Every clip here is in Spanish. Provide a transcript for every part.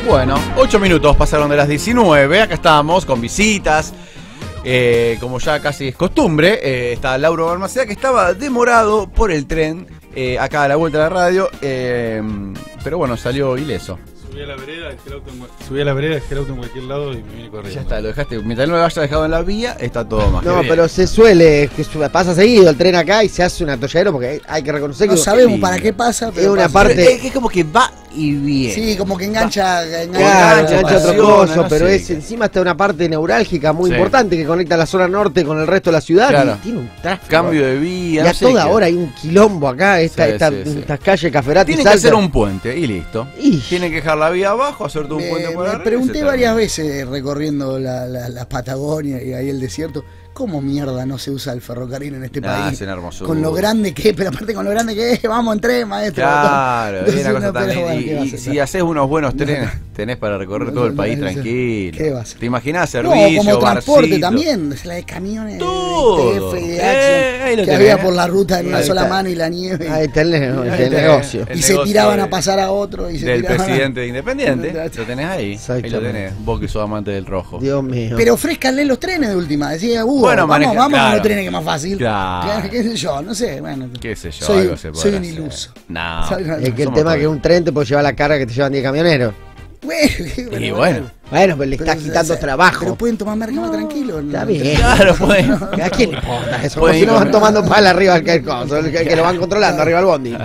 Bueno, 8 minutos pasaron de las 19. Acá estamos con visitas. Como ya casi es costumbre, está Lauro Balmaceda, que estaba demorado por el tren acá a la vuelta de la radio. Pero bueno, salió ileso. Subí a la vereda, dejé el auto en cualquier lado y me vine corriendo. Ya está, lo dejaste. Mientras no lo hayas dejado en la vía, está todo más. No, pero se suele, pasa seguido el tren acá y se hace un atolladero porque hay que reconocer que no sabemos para qué pasa, pero es una pasa. parte. Es como que va y viene. Sí, como que engancha Engancha otro coso, no pero sé. es encima está una parte neurálgica muy Sí. importante que conecta la zona norte con el resto de la ciudad. Claro. Y tiene un tráfico. Cambio de vía. Y a toda hora hay un quilombo acá, Sí. estas calles Caferati. Tienen que Salta. hacer un puente y listo. Y- Tienen que dejar la vía abajo, hacer todo un puente por Me arriba. pregunté y se varias termina. veces recorriendo la Patagonia y ahí el desierto, ¿cómo mierda no se usa el ferrocarril en este país? Es una hermosura. Con lo grande que es, pero aparte con lo grande que es, vamos en tren, maestro. Claro, Entonces, es una cosa no, pero también. bueno, ¿qué va a Y hacer? si haces unos buenos trenes, tenés para recorrer todo el país ¿Qué tranquilo. va a hacer? ¿Te imaginás No, servicio, como transporte barcito? también, la de camiones Todo. de TF, de Ahí lo Action, que tenés. había por la ruta en una Ahí sola está. mano y la nieve. Ahí está el Ahí negocio. está. Y El se negocio tiraban de- a pasar a otro y se Del tiraban a- presidente de Independiente. Lo tenés ahí. Ahí lo Exactamente. tenés. Vos que sos amante del rojo. Dios mío. Pero ofrézcanle los trenes de última. Decía, Bueno, maneja- vamos a claro. los trenes que es más fácil. Claro. ¿Qué sé yo? No sé. Bueno, Qué sé yo, soy, algo se puede soy un hacer. iluso. No. Soy una- es que el somos tema es que todos. un tren te puede llevar la carga que te llevan 10 camioneros. Y bueno. Bueno, pero le está Pero, quitando trabajo. Pero pueden tomar merca tranquilo. Está bien. Claro, pues. ¿A quién le importa eso? Como Pueden si ir no van con- tomando pala arriba del coso, que lo van controlando arriba del bondi.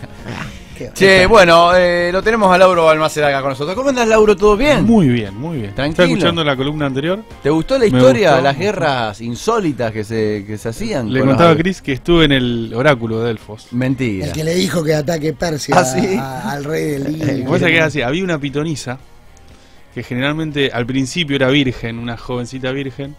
Che, bueno, lo tenemos a Lauro Balmaceda acá con nosotros. ¿Cómo andas, Lauro? ¿Todo bien? Muy bien, muy bien. Tranquilo. ¿Estás escuchando la columna anterior? ¿Te gustó la Me historia? gustó. Las guerras insólitas que se hacían. Le con contaba a los- Chris que estuve en el oráculo de Delfos. Mentira. El que le dijo que ataque Persia ¿Ah, sí? al rey del Nilo. Como esa que era así, había una pitonisa que generalmente al principio era virgen, una jovencita virgen,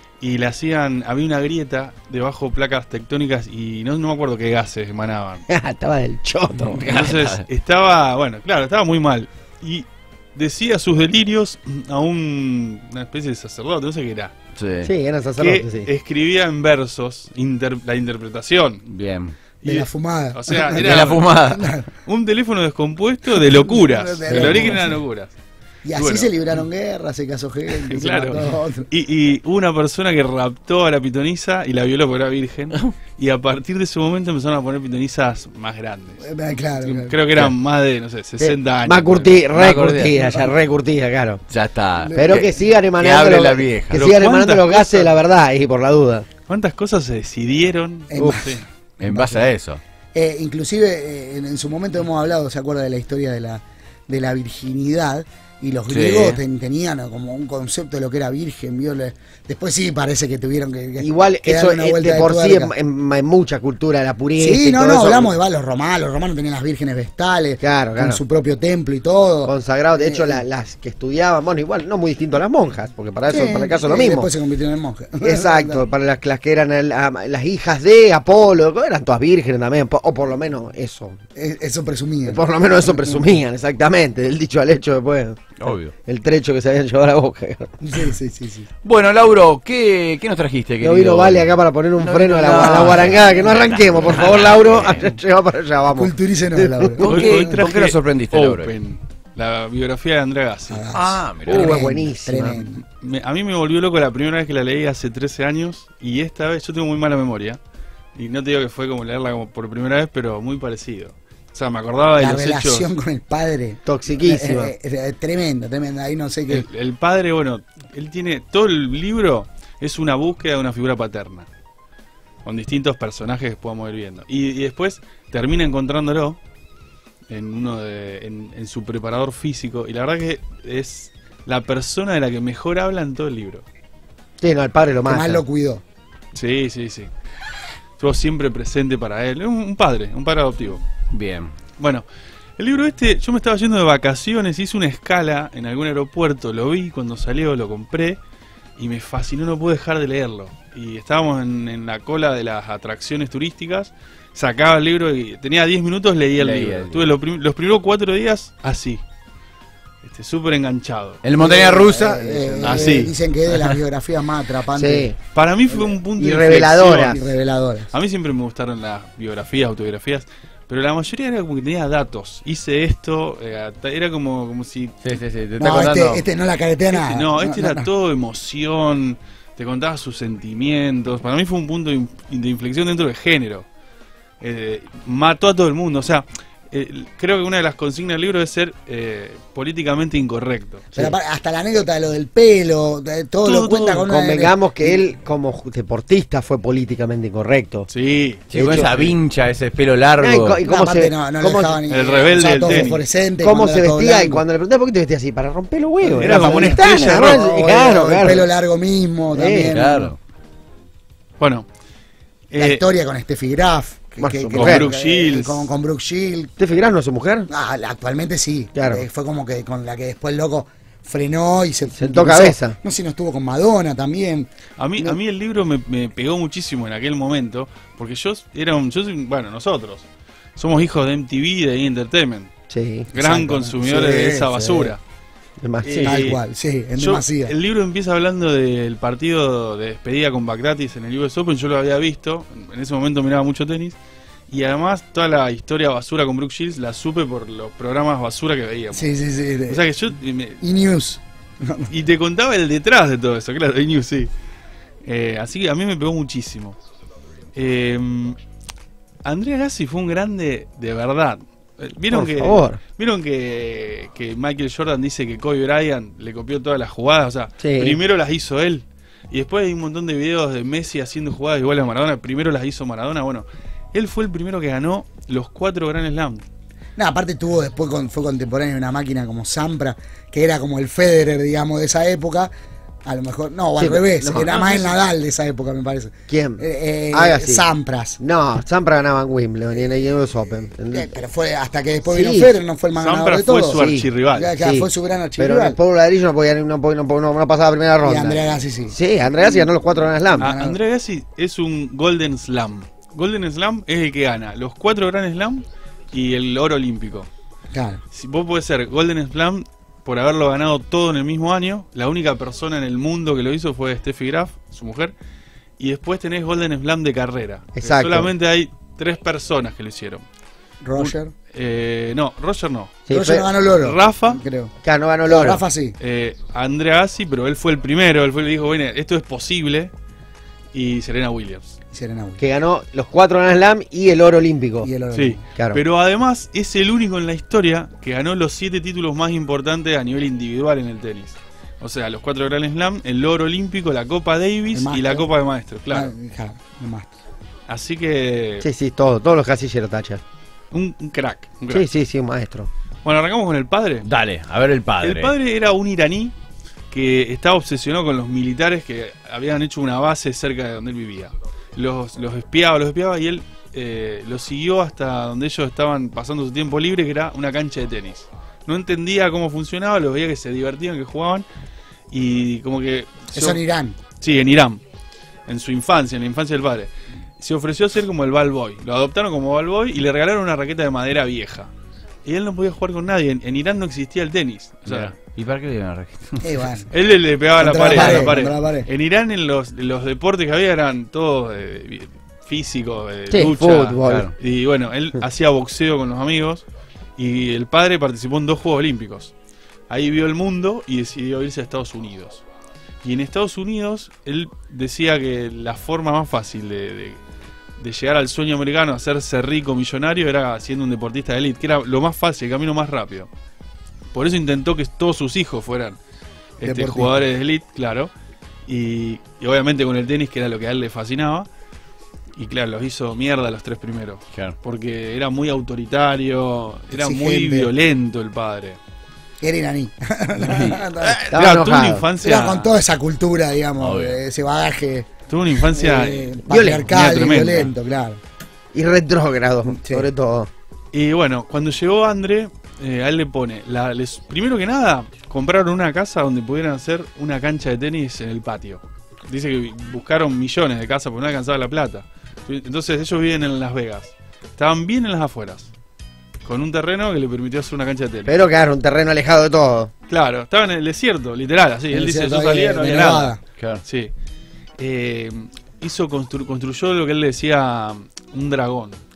y le hacían, había una grieta debajo placas tectónicas y no me acuerdo qué gases emanaban. Estaba del choto. Entonces estaba, bueno, claro, estaba muy mal. Y decía sus delirios a una especie de sacerdote, no sé qué era, Sí. Sí, eran que sacerdotes, sí. escribía en versos la interpretación. Bien. De la fumada. O sea, De era la fumada. un teléfono descompuesto de locuras. De El origen locuras. eran locuras. Y así Bueno. se libraron guerras, se casó gente, Claro. se mató a otro. Y hubo una persona que raptó a la pitonisa y la violó porque era virgen. Y a partir de ese momento empezaron a poner pitonisas más grandes. Claro. Creo que eran más de, no sé, 60 años. Más curtida, Más re curtida. curtida, ya re curtida, claro. Ya está. Pero que sigan emanando hable los, la vieja. que Pero sigan emanando ¿cuántas los gases de cosas? la verdad, y por la duda. ¿Cuántas cosas se decidieron? En No más. sé. En base a eso. Inclusive en su momento hemos hablado, ¿se acuerda de la historia de la virginidad? Y los Sí. griegos tenían como un concepto de lo que era virgen, ¿vio? Después sí parece que tuvieron que Igual que eso darle una vuelta de por sí tuerca. en mucha cultura, la pureza. Sí, y no, todo no, eso, hablamos de los romanos tenían las vírgenes vestales, Claro, claro. con su propio templo y todo. consagrado. De hecho, las que estudiaban, bueno, igual, no muy distinto a las monjas, porque para eso, Sí, para el caso sí, lo mismo. Después se convirtieron en monjes. Exacto, para las que eran las hijas de Apolo, eran todas vírgenes también, o por lo menos eso. Eso presumía. Por lo menos eso presumían, exactamente, del dicho al hecho después. Obvio. El trecho que se habían llevado a la boca. Sí. Bueno, Lauro, ¿qué nos trajiste, No querido? vino Vale acá para poner un No freno vino a la nada. guarangada, que no arranquemos, por favor, Lauro. Lleva para allá, vamos. Culturícenos, Laura. ¿Con Hoy- qué- hoy con traje qué nos sorprendiste, Laura? Open, la biografía de Andrea Gassi. Ah, mirá. Es buenísima. Tremendo. A mí me volvió loco la primera vez que la leí hace 13 años y esta vez yo tengo muy mala memoria. Y no te digo que fue como leerla como por primera vez, pero muy parecido. O sea, me acordaba de La los relación hechos. con el padre. Toxiquísima. Tremenda. Ahí no sé qué. El padre, bueno, él tiene. Todo el libro es una búsqueda de una figura paterna. Con distintos personajes que podamos ir viendo. Y después termina encontrándolo en su preparador físico. Y la verdad que es la persona de la que mejor habla en todo el libro. Sí, no, el padre lo Que más mata. lo cuidó. Sí. Estuvo siempre presente para él. Un padre adoptivo. Bien. Bueno, el libro este, yo me estaba yendo de vacaciones, hice una escala en algún aeropuerto, lo vi cuando salió, lo compré y me fascinó, no pude dejar de leerlo. Y estábamos en la cola de las atracciones turísticas, sacaba el libro y tenía 10 minutos, leía el libro. Estuve los primeros 4 días así, súper enganchado. En montaña rusa. así. Dicen que es de las biografías más atrapantes Sí. Para mí fue un punto Y de reveladoras. y inflexión. reveladoras. A mí siempre me gustaron las biografías, autobiografías, pero la mayoría era como que tenía datos. Hice esto, era como si... Sí, te está No, contando. este no la caretea nada. No, era todo emoción, te contaba sus sentimientos. Para mí fue un punto de inflexión dentro del género. Mató a todo el mundo, o sea... creo que una de las consignas del libro es ser políticamente incorrecto. Pero hasta la anécdota de lo del pelo, todo lo cuenta con una... Convengamos que él, como deportista, fue políticamente incorrecto. Sí. Sí, con de hecho, esa vincha, ese pelo largo. Y No, cómo aparte se, no le cómo, dejaba ni... el rebelde usaba del todo tenis. fosforescente, cómo cuando se era todo vestía, y blanco. cuando le pregunté por qué te vestía así, para romper los huevos. Era como una paulistana, estrella ¿no? rock. Claro, El pelo largo mismo también. Claro. Bueno. La historia con Steffi Graf. Bueno, su con mujer. Brooke Shields. Con Brooke Shields. ¿Steffi Graf no es su mujer? Actualmente sí. Claro. Fue como que con la que después el loco frenó y se Sentó empezó. cabeza. No sé si no estuvo con Madonna también. A mí el libro me pegó muchísimo en aquel momento, porque nosotros somos hijos de MTV, de Entertainment, Sí. gran Exactamente. consumidores Sí, de esa sí. basura. Demasiado. Eh, Tal cual, sí, en demasía. El libro empieza hablando del partido de despedida con Bakratis en el US Open, yo lo había visto, en ese momento miraba mucho tenis, y además toda la historia basura con Brooke Shields la supe por los programas basura que veíamos. Sí. O sea que yo... Y News. Y te contaba el detrás de todo eso, claro, news, sí. Así que a mí me pegó muchísimo. Andrea Agassi fue un grande de verdad. ¿Vieron Por favor. que Michael Jordan dice que Kobe Bryant le copió todas las jugadas? O sea, Sí. primero las hizo él. Y después hay un montón de videos de Messi haciendo jugadas iguales a Maradona. Primero las hizo Maradona. Bueno, él fue el primero que ganó los 4 Grand Slam. No, aparte tuvo después, fue contemporáneo de una máquina como Sampras, que era como el Federer, digamos, de esa época. A lo mejor, no, o al Sí, revés, no, era no, más sí, el sí. Nadal de esa época, me parece. ¿Quién? Agassi. Sampras. No, Sampras ganaba en Wimbledon y en el US Open. Pero fue hasta que después Sí. vino Federer, no fue el más ganador de Sampras fue todos. su archirrival. Ya, Sí. fue su gran Pero en archirrival. el Pueblo Ladrillo no pasaba primera ronda. Y Andrea Agassi sí. Sí, Andrea Agassi ganó los 4 Grand Slam. Andrea Agassi es un Golden Slam. Golden Slam es el que gana los 4 Grand Slam y el oro olímpico. Claro. Si vos podés ser Golden Slam por haberlo ganado todo en el mismo año. La única persona en el mundo que lo hizo fue Steffi Graf, su mujer. Y después tenés Golden Slam de carrera. Exacto. Solamente hay 3 personas que lo hicieron. Roger. No, Roger no. Sí, Roger fue- no ganó el oro. Rafa. Creo. Claro, no ganó el oro. Rafa sí. Andrea Agassi, pero él fue el primero. Él fue el que dijo, bueno, esto es posible. Y Serena Williams. Serena Williams. Que ganó los 4 Grand Slam y el oro olímpico. Y el oro. Sí, Claro. pero además es el único en la historia que ganó los 7 títulos más importantes a nivel individual en el tenis. O sea, los 4 Grand Slam, el oro olímpico, la Copa Davis El Master. y la Copa de Maestros, claro. Claro, el Master. Así que Sí, todos los casilleros tacha. un crack. Un crack. Sí, un maestro. Bueno, arrancamos con el padre. Dale, a ver el padre. El padre era un iraní que estaba obsesionado con los militares que habían hecho una base cerca de donde él vivía. Los espiaba y él los siguió hasta donde ellos estaban pasando su tiempo libre, que era una cancha de tenis. No entendía cómo funcionaba, los veía que se divertían, que jugaban y como que... Eso en Irán. Sí, en Irán, en su infancia, en la infancia del padre. Se ofreció a ser como el ball boy. Lo adoptaron como ball boy y le regalaron una raqueta de madera vieja. Y él no podía jugar con nadie. En Irán no existía el tenis. O sea, Mirá. ¿Y para qué le dieron la raqueta? Bueno. él le pegaba a la Contra pared, la a la pared, pared. contra la pared. En Irán, en los deportes que había, eran todos físicos, Sí, lucha. fútbol. Claro. Y bueno, él hacía boxeo con los amigos. Y el padre participó en 2 Juegos Olímpicos. Ahí vio el mundo y decidió irse a Estados Unidos. Y en Estados Unidos, él decía que la forma más fácil de llegar al sueño americano, hacerse rico, millonario, era siendo un deportista de élite, que era lo más fácil, el camino más rápido. Por eso intentó que todos sus hijos fueran Deportistas. jugadores de élite, claro. Y obviamente con el tenis, que era lo que a él le fascinaba. Y claro, los hizo mierda los 3 primeros. Claro. Porque era muy autoritario, era muy Exigente. violento el padre. Era iraní. Estaba Claro, tuvo una enojado. infancia, Era con toda esa cultura, digamos, Obvio. ese bagaje tuvo una infancia patriarcal y tremenda. violento, claro. Y retrógrado, Sí. sobre todo. Y bueno, cuando llegó André, a él le pone, primero que nada, compraron una casa donde pudieran hacer una cancha de tenis en el patio. Dice que buscaron millones de casas porque no alcanzaba la plata. Entonces ellos viven en Las Vegas. Estaban bien en las afueras, con un terreno que le permitió hacer una cancha de tenis. Pero claro, un terreno alejado de todo. Claro, estaba en el desierto, literal, así. En Él el dice, desierto yo salía, ahí no de había Nevada. nada. Claro. Sí. Construyó lo que él decía un dragón,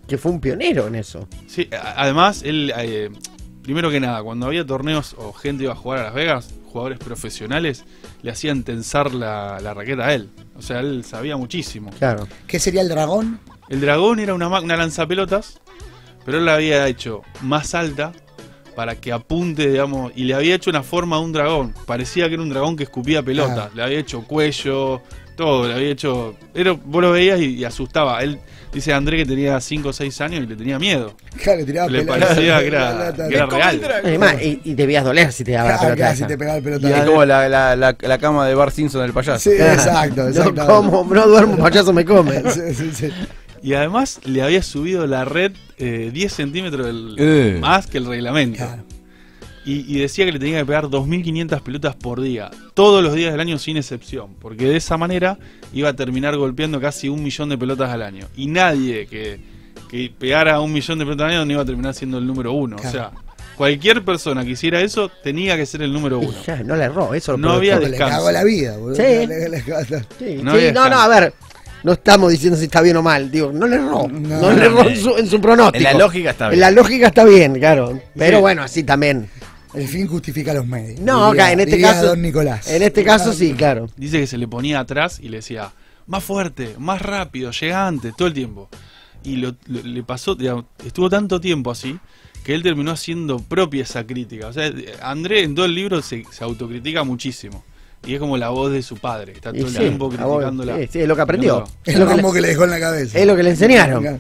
que fue un pionero en eso. Sí, además, él, primero que nada, cuando había torneos o gente iba a jugar a Las Vegas, jugadores profesionales le hacían tensar la raqueta a él. O sea, él sabía muchísimo. Claro. ¿Qué sería el dragón? El dragón era una lanzapelotas, pero él la había hecho más alta para que apunte, digamos, y le había hecho una forma de un dragón. Parecía que era un dragón que escupía pelotas. Claro. Le había hecho cuello, todo, le había hecho... vos lo veías y asustaba. Él dice André que tenía 5 o 6 años y le tenía miedo. Claro, le tiraba Le pelota. parecía que era real. Además, y debías doler si te daba la Claro, pelota si esa. te pegaba el Y pelotazo. es como la cama de Bart Simpson del payaso. Sí, exacto, No exacto. como, no duermo, payaso me come. Sí, sí, sí. Y además le había subido la red 10 centímetros más que el reglamento. Claro. Y decía que le tenía que pegar 2.500 pelotas por día, todos los días del año sin excepción, porque de esa manera iba a terminar golpeando casi 1 millón de pelotas al año. Y nadie que pegara 1 millón de pelotas al año no iba a terminar siendo el número 1. Claro. O sea, cualquier persona que hiciera eso tenía que ser el número 1. Ya, no le erró, eso No había Le descanso. cagó la vida, boludo. Sí. Sí, No sí, había no, a ver. No estamos diciendo si está bien o mal. Digo, no le erró. No le erró en su pronóstico. En la lógica está bien. En la lógica está bien, claro. Pero bueno, así también. El fin justifica los medios. No, diría- acá, en este diría caso. Don Nicolás. En este caso sí, claro. Dice que se le ponía atrás y le decía, más fuerte, más rápido, llega antes, todo el tiempo. Y le pasó, digamos, estuvo tanto tiempo así, que él terminó haciendo propia esa crítica. O sea, André en todo el libro se autocritica muchísimo. Y es como la voz de su padre, está todo Y el sí, tiempo a vos, criticándola. sí, es lo que aprendió. Es Es lo que mambo le- que le dejó en la cabeza. es lo que le enseñaron.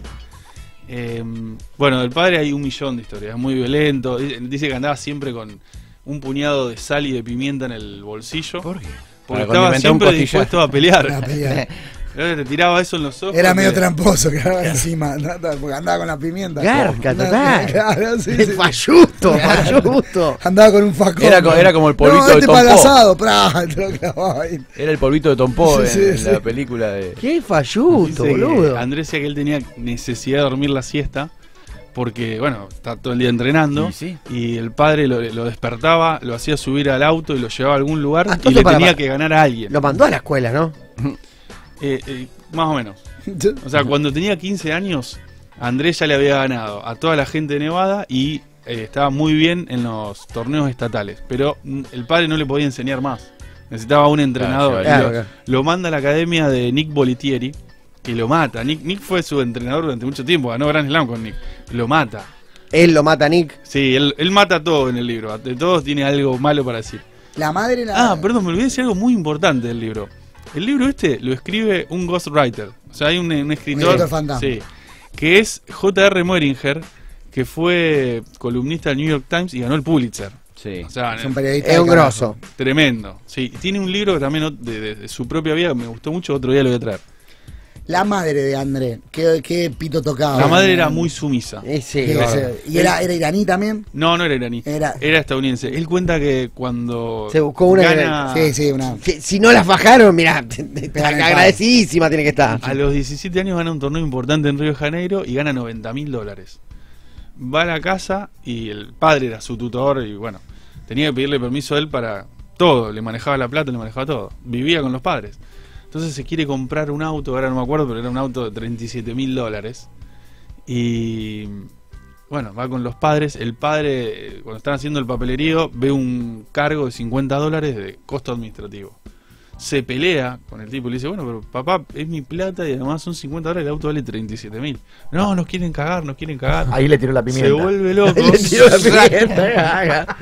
Bueno, del padre hay 1 millón de historias, es muy violento. Dice que andaba siempre con un puñado de sal y de pimienta en el bolsillo. ¿Por qué? Porque Para estaba condimentar un siempre costillar. dispuesto a Una pelear. pelea. Te tiraba eso en los ojos. Era medio te- tramposo que andaba encima, ¿no? Porque andaba con la pimienta. Garca, total. Claro, sí, sí. Falluto, falluto. Andaba con un facón. Era como el polvito no, de este Tom para el Poe. asado, pra, te lo clavaba ahí. Era el polvito de Tom Poe Sí, en sí, la sí. película de... Qué falluto, Dice que boludo. Andrés decía que él tenía necesidad de dormir la siesta porque, bueno, está todo el día entrenando Y sí. y el padre lo despertaba, lo hacía subir al auto y lo llevaba a algún lugar y Entonces, le para- tenía que ganar a alguien. Lo mandó a la escuela, ¿no? Más o menos. O sea, cuando tenía 15 años, Andrés ya le había ganado a toda la gente de Nevada y estaba muy bien en los torneos estatales. Pero el padre no le podía enseñar más. Necesitaba un entrenador. Claro, Y claro. lo manda a la academia de Nick Bolitieri, que lo mata. Nick fue su entrenador durante mucho tiempo, ganó Grand Slam con Nick. Lo mata. Él lo mata a Nick. Sí, él mata a todo en el libro. De todos tiene algo malo para decir. La madre la. Perdón, me olvidé de decir algo muy importante del libro. El libro este lo escribe un ghostwriter. O sea, hay un escritor, escritor fantasma. sí, que es J.R. Moeringer, que fue columnista del New York Times y ganó el Pulitzer. Sí. O sea, Es un periodista. Es un de carajo. grosso. tremendo. Sí, tiene un libro que también de su propia vida que me gustó mucho, otro día lo voy a traer. La madre de André. ¿Qué pito tocaba? La madre era muy sumisa. Sí, ¿Qué gordo. sé? ¿Y era iraní también? No era iraní. Era- estadounidense. Él cuenta que cuando Se buscó una gana Sí, sí, una. Si no la fajaron, mirá, Pegan el agradecidísima tiene que estar. a los 17 años gana un torneo importante en Río de Janeiro y gana $90.000. Va a la casa y el padre era su tutor y bueno, tenía que pedirle permiso a él para todo, le manejaba la plata, le manejaba todo. Vivía con los padres. Entonces se quiere comprar un auto, ahora no me acuerdo, pero era un auto de $37.000. Y bueno, va con los padres. El padre, cuando están haciendo el papelerío, ve un cargo de $50 de costo administrativo. Se pelea con el tipo y le dice, bueno, pero papá, es mi plata y además son $50, el auto vale 37.000. No, nos quieren cagar, nos quieren cagar. Ahí le tiró la pimienta. Se vuelve loco. Le tiró la pimienta.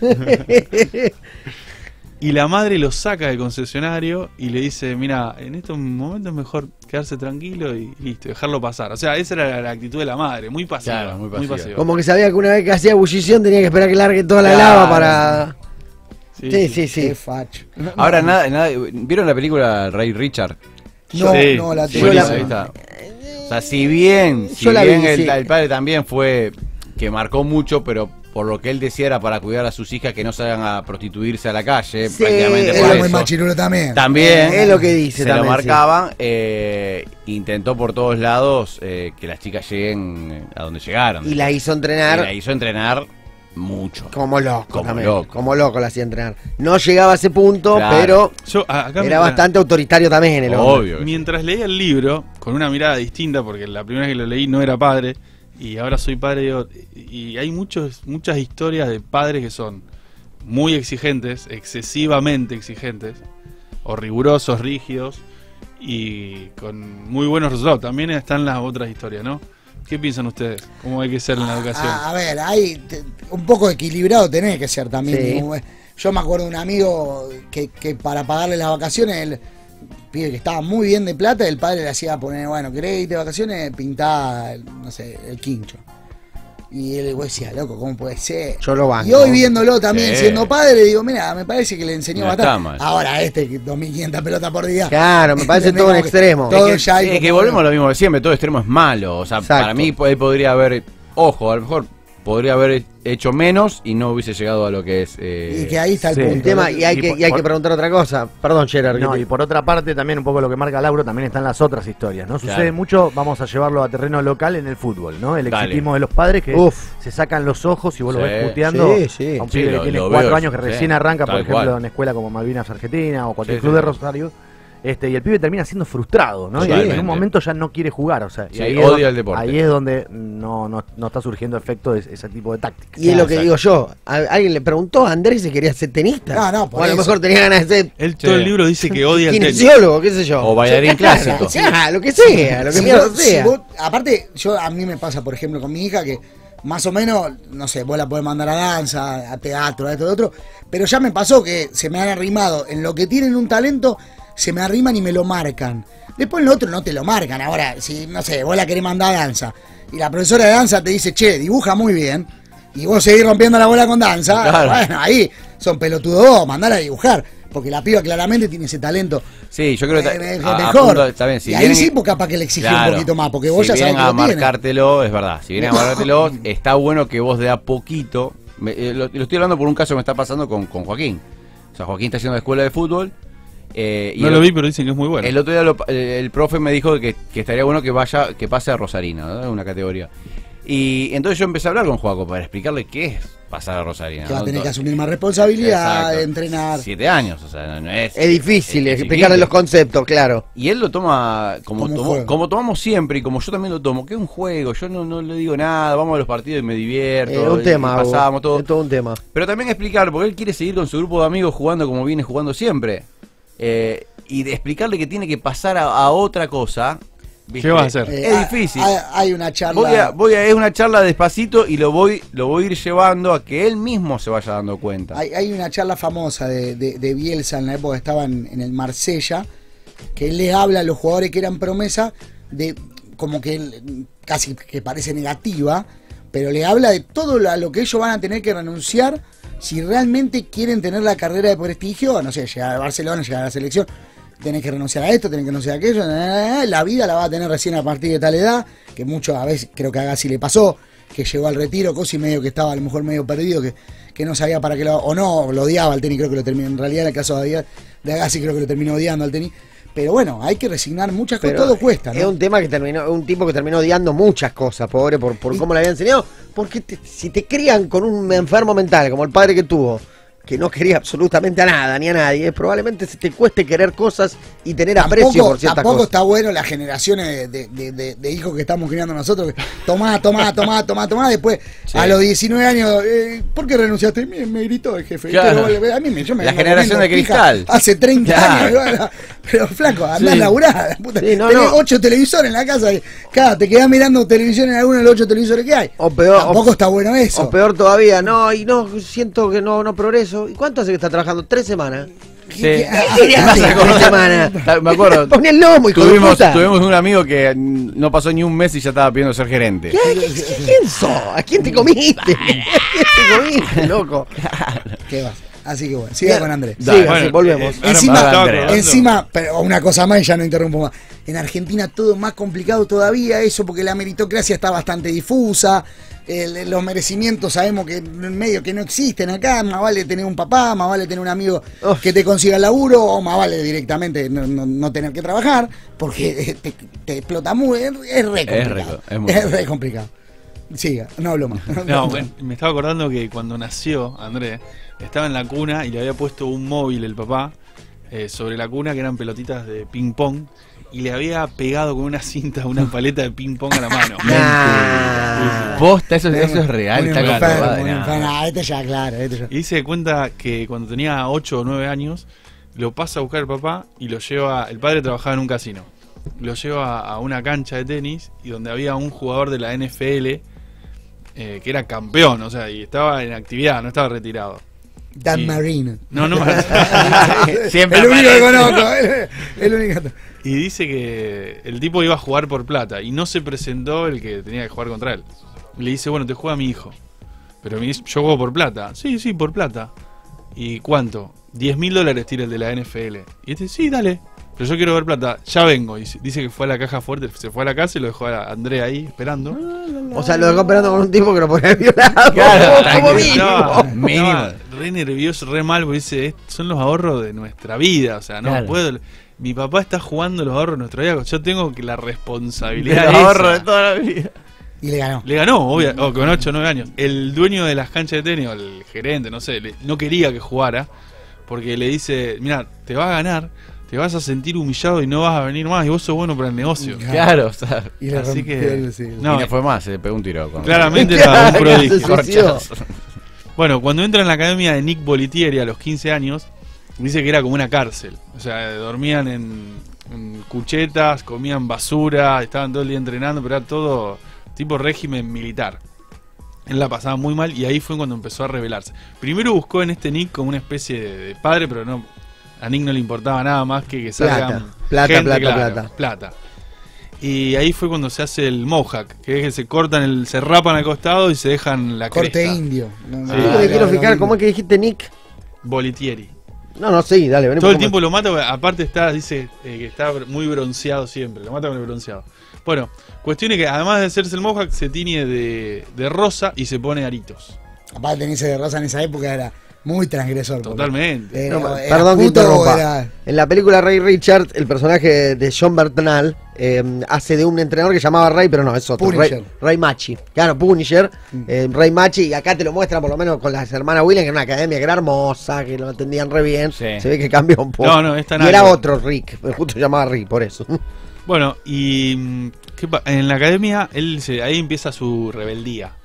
Y la madre lo saca del concesionario y le dice, mira, en estos momentos es mejor quedarse tranquilo y listo, dejarlo pasar. O sea, esa era la actitud de la madre, muy pasiva. Claro, muy pasiva. Como que sabía que una vez que hacía ebullición tenía que esperar que largue toda la Claro. lava para... Sí, sí, sí. Qué facho. Ahora nada, ¿vieron la película Ray Richard? No, Sí, no, la sí, tengo. Ahí está. O sea, si bien Yo la vi, el, sí. el padre también fue que marcó mucho, pero por lo que él decía era para cuidar a sus hijas que no salgan a prostituirse a la calle, Sí, prácticamente por Era muy eso. machirulo también. También Es lo que dice se también, lo sí. marcaban, intentó por todos lados que las chicas lleguen a donde llegaron. Y la hizo Y entrenar. la hizo entrenar mucho. Como loco Como también. loco. Como loco la hacía entrenar. No llegaba a ese punto, Claro. pero Acá era mientras- bastante autoritario también el hombre. Obvio. Mientras leía el libro, con una mirada distinta, porque la primera vez que lo leí no era padre, y ahora soy padre, digo, y hay muchas historias de padres que son muy exigentes, excesivamente exigentes, o rigurosos, rígidos, y con muy buenos resultados. También están las otras historias, ¿no? ¿Qué piensan ustedes? ¿Cómo hay que ser en la educación? A ver, un poco equilibrado tenés que ser también. Sí. Como, yo me acuerdo de un amigo que para pagarle las vacaciones, el pibe que estaba muy bien de plata, el padre le hacía poner, bueno, ¿querés irte de vacaciones? Pintá, no sé, el quincho. Y él decía, loco, ¿cómo puede ser? Yo lo banco. Y hoy viéndolo también, Sí. siendo padre, digo, mira, me parece que le enseñó No bastante. está mal. Ahora que 2.500 pelotas por día. Claro, me parece todo un Como que extremo. todo Es que, ya hay es que como- volvemos a lo mismo de siempre, todo extremo es malo. O sea, Exacto. para mí él podría haber, ojo, a lo mejor podría haber hecho menos y no hubiese llegado a lo que es. Y que ahí está el Sí. punto. Un tema, y hay Y que preguntar otra cosa. Perdón, Gerard. No, que y por otra parte, también un poco lo que marca Lauro, también están las otras historias, ¿no? Sucede Claro. mucho, vamos a llevarlo a terreno local en el fútbol, ¿no? El Dale. exitismo de los padres que Uf. se sacan los ojos y vos lo Sí. ves puteando Sí, sí. a un Sí, pibe lo- que tiene lo 4 veo, años que sí. recién arranca, por Tal ejemplo, cual. en escuela como Malvinas Argentina o cualquier Sí, club sí, de sí. Rosario. Y el pibe termina siendo frustrado, ¿no? Y Totalmente. en un momento ya no quiere jugar, o sea, y Sí, ahí odia es donde, el deporte. ahí es donde no está surgiendo efecto de ese tipo de tácticas. Y es lo que Exacto. digo yo. Alguien le preguntó a Andrés si quería ser tenista. No, por o a lo eso. mejor tenía ganas de ser Él todo Sí. el libro dice que odia el tenis. kinesiólogo, qué sé yo. O bailarín clásico. Ya, lo que sea, lo que Si mierda vos- si sea. vos- aparte, a mí me pasa, por ejemplo, con mi hija que más o menos, no sé, vos la podés mandar a danza, a teatro, a esto, a lo otro, pero ya me pasó que se me han arrimado en lo que tienen un talento, se me arriman y me lo marcan. Después en lo otro no te lo marcan. Ahora, si, no sé, vos la querés mandar a danza y la profesora de danza te dice, che, dibuja muy bien, y vos seguís rompiendo la bola con danza, Claro. bueno, ahí son pelotudos vos, mandala a dibujar, porque la piba claramente tiene ese talento. Sí, yo creo que Mejor. está bien. Si y ahí vienen- sí, pues capaz que le exigí un Claro. poquito más, porque vos si ya sabés vienen que a lo tiene. marcártelo, es verdad. Si vienen a marcártelo, está bueno que vos de a poquito. Lo estoy hablando por un caso que me está pasando con Joaquín. O sea, Joaquín está haciendo la escuela de fútbol. Y No lo vi, pero dicen que es muy bueno. El otro día el profe me dijo que estaría bueno que pase a Rosarina, ¿no? Una categoría. Y entonces yo empecé a hablar con Joaco para explicarle qué es pasar a Rosarina. Que va a ¿no? tener que asumir más responsabilidad, Exacto. de entrenar. 7 años, o sea, no es. Es difícil es explicarle chiquito. los conceptos, claro. Y él lo toma Como un juego. como tomamos siempre y como yo también lo tomo, que es un juego. Yo no le digo nada, vamos a los partidos y me divierto. Es un y tema, Hugo. pasamos todo. Es todo un tema. Pero también explicar, porque él quiere seguir con su grupo de amigos jugando como viene jugando siempre. Y de explicarle que tiene que pasar a otra cosa. ¿viste? ¿Qué vas a hacer? Es difícil. Hay una charla. Es una charla despacito y lo voy a ir llevando a que él mismo se vaya dando cuenta. Hay una charla famosa de Bielsa en la época que estaba en el Marsella, que él le habla a los jugadores que eran promesa, de como que casi que parece negativa, pero le habla de todo a lo que ellos van a tener que renunciar si realmente quieren tener la carrera de prestigio, no sé, llegar a Barcelona, llegar a la selección. Tenés que renunciar a esto, tenés que renunciar a aquello. La vida la va a tener recién a partir de tal edad, que mucho a veces creo que a Gassi le pasó, que llegó al retiro, Cosi medio que estaba a lo mejor medio perdido, que no sabía para qué o no, lo odiaba al tenis, creo que lo terminó. En realidad, en el caso de Agassi, creo que lo terminó odiando al tenis. Pero bueno, hay que resignar muchas cosas, Pero todo cuesta, ¿no? Es un tema que terminó, un tipo que terminó odiando muchas cosas, pobre, por cómo le había enseñado. Porque si te crían con un enfermo mental, como el padre que tuvo, que no quería absolutamente a nada ni a nadie, probablemente se te cueste querer cosas y tener aprecio por ciertas Tampoco cosas. está bueno las generaciones de hijos que estamos criando nosotros. Que tomá, después Sí. a los 19 años, ¿por qué renunciaste? Me gritó el jefe. Claro. Pero, a mí yo me La vengo generación comiendo de cristal. pija hace 30 Claro. años. Bueno, pero flaco, andá a Sí. laburar. La puta. Sí, no, Tenés no. 8 televisores en la casa. Cada, te quedás mirando televisión en alguno de los 8 televisores que hay. O peor, Tampoco está bueno eso. O peor todavía, siento que no progreso. ¿Y cuánto hace que está trabajando? 3 semanas. Sí. ¿Qué Me hace hace acordar- 3 semanas? Me acuerdo. Poné el lomo, hijo de puta. Tuvimos un amigo que no pasó ni un mes y ya estaba pidiendo ser gerente. ¿Quién sos? ¿A quién te comiste? ¿A quién te comiste, loco? ¿Qué vas? Así que bueno, siga con Andrés. Sí, Dale, así, volvemos. ahora Encima- me estaba Andrés. acordando. Encima, pero una cosa más y ya no interrumpo más. En Argentina todo más complicado todavía, eso porque la meritocracia está bastante difusa. Los merecimientos sabemos que en medio que no existen acá. Más vale tener un papá, más vale tener un amigo Uf. que te consiga el laburo, o más vale directamente no tener que trabajar porque te explota muy. Es re complicado. Es muy Es re complicado. Siga, no hablo más. No, bueno, me estaba acordando que cuando nació Andrés, estaba en la cuna y le había puesto un móvil el papá sobre la cuna que eran pelotitas de ping pong y le había pegado con una cinta una paleta de ping pong a la mano. Posta, eso es real. Muy Está enfermo, comprobado, muy no. enfermo. Ah, este ya, claro, este ya. Y se cuenta que cuando tenía 8 o 9 años, lo pasa a buscar el papá y lo lleva. El padre trabajaba en un casino. Lo lleva a una cancha de tenis y donde había un jugador de la NFL que era campeón, o sea, y estaba en actividad, no estaba retirado. Dan Y- Marino. No, no Siempre El único que aparece. conozco. El único. Y dice que el tipo iba a jugar por plata y no se presentó el que tenía que jugar contra él. Y le dice, bueno, te juega mi hijo. Pero yo juego por plata. Sí, sí, por plata. ¿Y cuánto? $10.000 tira el de la NFL. Y este, sí, dale. Pero yo quiero ver plata. Ya vengo. Y dice que fue a la caja fuerte, se fue a la casa y lo dejó a André ahí esperando. O sea, lo dejó esperando con un tipo que lo ponía violado. Claro, como Estaba, mínimo. Mínimo. estaba re nervioso, re mal, porque dice, son los ahorros de nuestra vida. O sea, no Claro. puedo. Mi papá está jugando los ahorros de nuestra vida. Yo tengo que la De responsabilidad. los ahorros esa. de toda la vida. Y le ganó. Le ganó, obvio, con 8 o 9 años. El dueño de las canchas de tenis, o el gerente, no sé, no quería que jugara, porque le dice, mira, te va a ganar, te vas a sentir humillado y no vas a venir más, y vos sos bueno para el negocio. Claro, o sea. Y le Así rompió que- el- sí. No, y no fue más, se pegó un tiro. claramente era un prodigio. Se suicidó. Bueno, cuando entra en la academia de Nick Bolitieri a los 15 años, dice que era como una cárcel. O sea, dormían en cuchetas, comían basura, estaban todo el día entrenando, pero era todo tipo régimen militar. Él la pasaba muy mal y ahí fue cuando empezó a rebelarse. Primero buscó en este Nick como una especie de padre, pero no, a Nick no le importaba nada más que salgan plata. Y ahí fue cuando se hace el mohawk, que es que se cortan, se rapan al costado y se dejan la Corte cresta. indio. No, Sí. Yo me quiero fijar, ¿cómo es que dijiste Nick? Bolitieri. No, sí, dale, vení. Todo el por tiempo lo mata, porque aparte dice que está muy bronceado siempre, lo mata con el bronceado. Bueno, cuestión es que además de hacerse el mohawk, se tiñe de rosa y se pone aritos. Aparte, tenerse de rosa en esa época era muy transgresor. porque Totalmente. era- No, era perdón que puto o interrumpa. era- En la película Ray Richard, el personaje de John Bernal hace de un entrenador que llamaba Ray, pero no, es otro. Punisher. Ray Machi. Claro, Punisher. Ray Machi, y acá te lo muestran por lo menos con las hermanas Williams, que era una academia que era hermosa, que lo atendían re bien. Sí. Se ve que cambió un poco. No, esta y nada era que ver. otro Rick, pero justo se llamaba Rick, por eso. Bueno, y en la academia ahí empieza su rebeldía.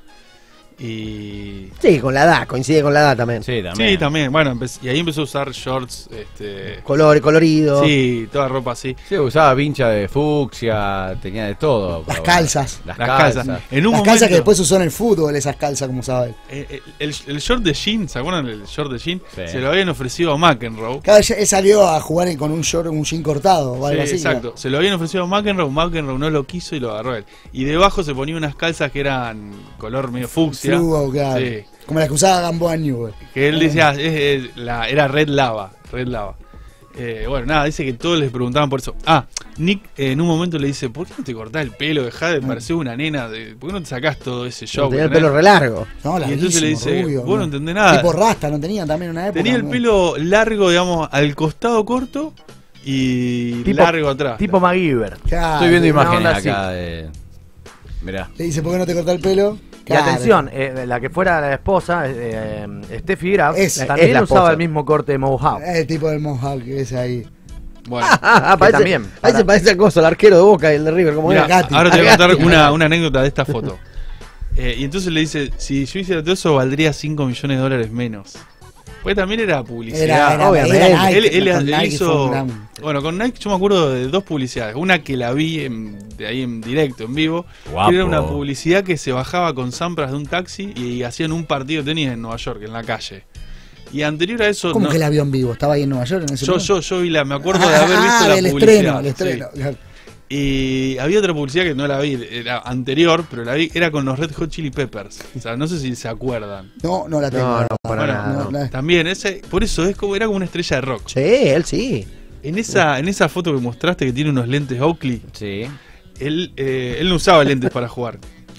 Y Sí, con la edad, coincide con la edad también. Sí, también. sí, también. Bueno, y ahí empezó a usar shorts, Colorido. sí, toda ropa así. Sí, usaba vincha de fucsia, tenía de todo. Las Pero calzas. Las Las calzas. calzas. En un Las momento, calzas que después usó en el fútbol, esas calzas, como sabe. el short de jean, ¿se acuerdan del short de jean? Sí. Se lo habían ofrecido a McEnroe. Cada vez él salió a jugar con un short, un jean cortado o algo Sí, así. exacto. Se lo habían ofrecido a McEnroe no lo quiso y lo agarró él. Y debajo se ponía unas calzas que eran color medio fucsia. Fluo, claro. Sí. Como las que usaba Gamboa Newell. Que él decía, era red lava. Bueno, nada, dice que todos les preguntaban por eso. Nick en un momento le dice, ¿por qué no te cortás el pelo? Dejá de parecer una nena. ¿Por qué no te sacás todo ese show? Tenía el que tenés?" pelo re largo. No, Y entonces le dice, rubio, vos no entendés nada. Tipo rasta, no tenía también en una época. Tenía el ¿no? pelo largo, digamos, al costado corto y Tipo- largo atrás. Tipo MacGyver. Claro, Estoy viendo una imágenes onda acá de. Mirá. Le dice, ¿por qué no te cortás el pelo? Y atención, la que fuera la esposa, Steffi Graf, Es también la usaba esposa. el mismo corte de Mohawk. El tipo del Mohawk que es ahí. Bueno, Parece, también, ahí para- se parece a Coso, el arquero de Boca y el de River, como mirá, era. Gatti. ahora te voy a contar Gatti. una anécdota de esta foto. Y entonces le dice, si yo hiciera todo eso, valdría $5 millones menos. Pues también era publicidad. obviamente. Él con Nike hizo, fue un gran- bueno, con Nike yo me acuerdo de 2 publicidades. Una que la vi de ahí en directo, en vivo. Guapo. Que era una publicidad que se bajaba con Sampras de un taxi y hacían un partido de tenis en Nueva York, en la calle. Y anterior a eso, ¿Cómo no- que la vio en vivo? ¿Estaba ahí en Nueva York en ese momento? yo vi me acuerdo de haber visto la del publicidad. estreno, el estreno. Sí. Claro. Y había otra publicidad que no la vi, era anterior, pero la vi, era con los Red Hot Chili Peppers. O sea, no sé si se acuerdan. No, no la tengo. No, no, para Bueno, nada. no, no. También, por eso era como una estrella de rock. Sí, él sí. En esa foto que mostraste que tiene unos lentes Oakley, Sí. él no usaba lentes para jugar.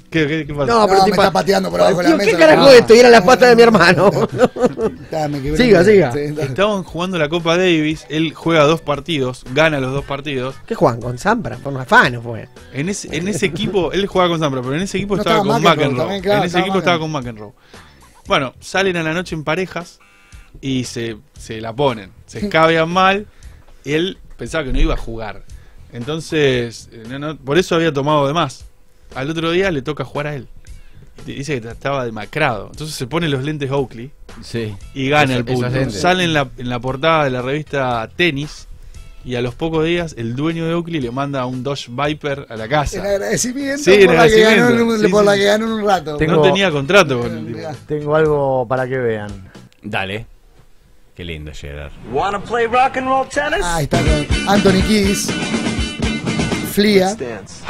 ¿Qué pasa? No, pero me tipo, está pateando por abajo de la tío, mesa. ¿qué carajo es esto? Y era la pata de mi hermano. Me quebré. Siga, siga. Sí, dale. Estaban jugando la Copa Davis, él juega 2 partidos, gana los 2 partidos. ¿Qué juegan? ¿Con Sampra? Con afano fue. En ese equipo, él jugaba con Zambra, pero en ese equipo No estaba estaba con McEnroe McEnroe. también, claro, En ese estaba equipo estaba McEnroe. con McEnroe. Bueno, salen a la noche en parejas y se la ponen. Se escabean mal. Él pensaba que no iba a jugar. Entonces, por eso había tomado de más. Al otro día le toca jugar a él. Dice que estaba demacrado. Entonces se pone los lentes Oakley Sí. y gana el Esos punto. lentes. Sale en la portada de la revista Tenis. Y a los pocos días el dueño de Oakley le manda un Dodge Viper a la En casa. agradecimiento Sí, en por, la que ganó agradecimiento. en, Sí, por sí, la sí. que ganó en un rato. Tengo- No tenía contrato con el tipo. Tengo algo para que vean. Dale. Qué lindo, Gerard. Wanna play rock and roll tennis? Ah, ahí está con Anthony Kiddis. Flia. Dance.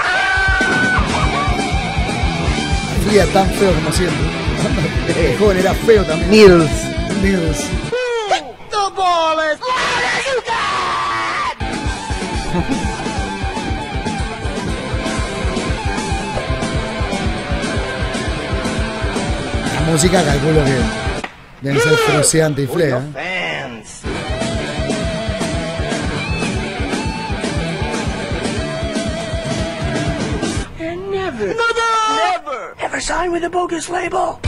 Flia tan feo como siempre. El joven era feo también. Needles. Needles. La música calculo que deben ser Fruciante y Flea. Fans. And never ever sign with a bogus label.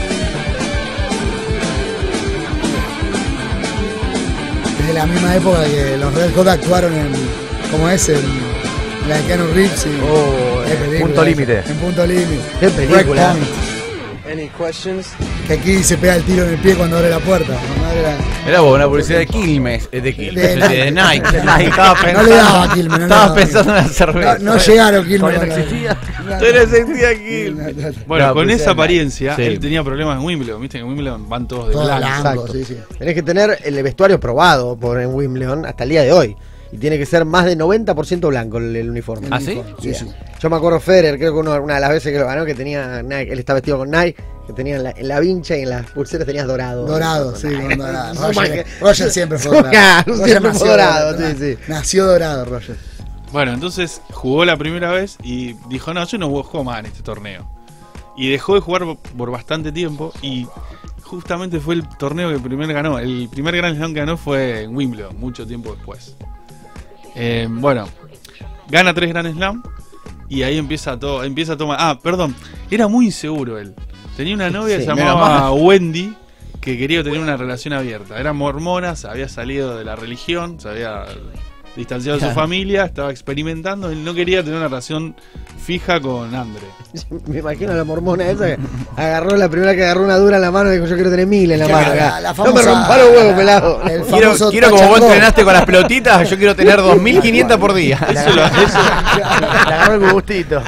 Es de la misma época que los Red Hot actuaron en, ¿cómo es? En la de Keanu Reeves y Oh, qué película Punto esa. Límite. En Punto Límite. Qué película. Breakpoint. Any questions? Que aquí se pega el tiro en el pie cuando abre la puerta. Cuando abre la- Era vos, una publicidad de Quilmes. De Quilmes, de Nike. Estaba No le pensando. daba a Quilmes, no le Estabas daba. pensando en la cerveza. No llegaron Quilmes. Todavía no existía. Tú eres sentía Quilmes. Bueno, No, con pues, esa apariencia, sí. él tenía problemas en Wimbledon. Viste que en Wimbledon van todos de Todo blanco. blanco, Exacto. sí, sí. Tenés que tener el vestuario probado por en Wimbledon hasta el día de hoy. Y tiene que ser más de 90% blanco el uniforme. ¿Ah, sí? Sí, sí. Yo me acuerdo Federer, creo que una de las veces que lo ganó, que tenía Nike, él estaba vestido con Nike, que tenía en la vincha y en las pulseras tenías dorado. Dorado, sí, Nike. con dorado. No, Roger siempre fue dorado. Claro, Roger siempre nació fue dorado, sí, sí. Nació dorado, Roger. Bueno, entonces jugó la primera vez y dijo, no, yo no juego más en este torneo. Y dejó de jugar por bastante tiempo y justamente fue el torneo que primero ganó. El primer Grand Slam que ganó fue en Wimbledon, mucho tiempo después. Bueno, gana 3 Grand Slam y ahí empieza a tomar... Ah, perdón, era muy inseguro él. Tenía una novia que Sí, se menos llamaba Wendy, que quería tener una relación abierta. Era mormona, se había salido de la religión, se había distanciado de su familia, estaba experimentando y no quería tener una relación fija con Andre. Me imagino a la mormona esa que agarró la primera que agarró una dura en la mano y dijo, yo quiero tener 1000 en la mano. La acá. No famosa- me rompa los huevos, pelado. El Quiero famoso como touch vos and go. entrenaste con las pelotitas, yo quiero tener 2500 por día. Le agarró el gustito.